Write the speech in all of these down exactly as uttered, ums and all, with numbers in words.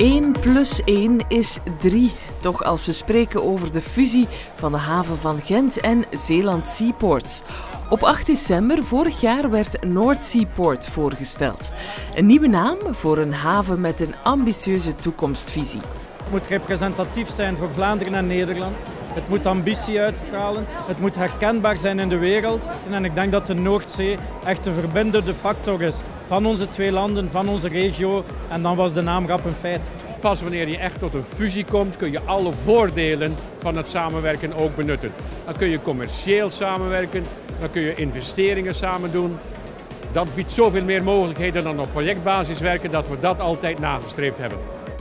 één plus één is drie. Toch als we spreken over de fusie van de haven van Gent en Zeeland Seaports. Op acht december vorig jaar werd Noord Seaport voorgesteld. Een nieuwe naam voor een haven met een ambitieuze toekomstvisie. Het moet representatief zijn voor Vlaanderen en Nederland. Het moet ambitie uitstralen. Het moet herkenbaar zijn in de wereld. En ik denk dat de Noordzee echt de verbindende factor is van onze twee landen, van onze regio. En dan was de naam rap een feit. Pas wanneer je echt tot een fusie komt, kun je alle voordelen van het samenwerken ook benutten. Dan kun je commercieel samenwerken, dan kun je investeringen samen doen. Dat biedt zoveel meer mogelijkheden dan op projectbasis werken, dat we dat altijd nagestreefd hebben.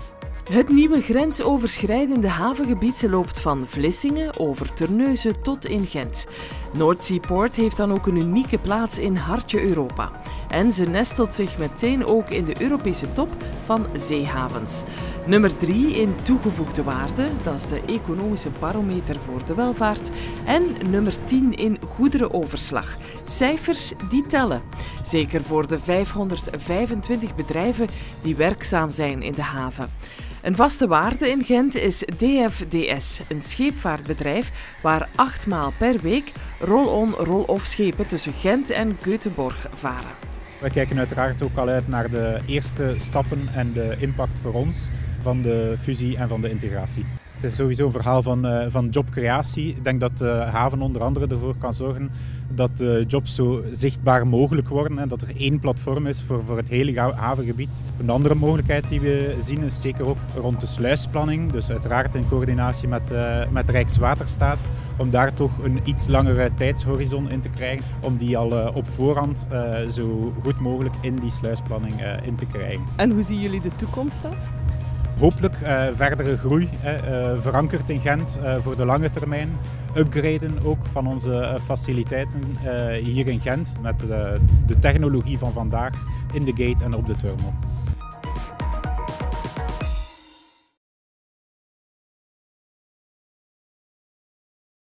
Het nieuwe grensoverschrijdende havengebied loopt van Vlissingen over Terneuzen tot in Gent. Noord Seaport heeft dan ook een unieke plaats in hartje Europa. En ze nestelt zich meteen ook in de Europese top van zeehavens. Nummer drie in toegevoegde waarde, dat is de economische barometer voor de welvaart. En nummer tien in goederenoverslag. Cijfers die tellen. Zeker voor de vijfhonderdvijfentwintig bedrijven die werkzaam zijn in de haven. Een vaste waarde in Gent is D F D S, een scheepvaartbedrijf waar acht maal per week roll-on roll-off schepen tussen Gent en Göteborg varen. We kijken uiteraard ook al uit naar de eerste stappen en de impact voor ons van de fusie en van de integratie. Het is sowieso een verhaal van, uh, van jobcreatie. Ik denk dat de haven onder andere ervoor kan zorgen dat de jobs zo zichtbaar mogelijk worden. Hè, dat er één platform is voor, voor het hele havengebied. Een andere mogelijkheid die we zien is zeker ook rond de sluisplanning. Dus uiteraard in coördinatie met, uh, met Rijkswaterstaat. Om daar toch een iets langere tijdshorizon in te krijgen. Om die al uh, op voorhand uh, zo goed mogelijk in die sluisplanning uh, in te krijgen. En hoe zien jullie de toekomst dan? Hopelijk uh, verdere groei, uh, verankerd in Gent uh, voor de lange termijn. Upgraden ook van onze uh, faciliteiten uh, hier in Gent met uh, de technologie van vandaag in de gate en op de terminal.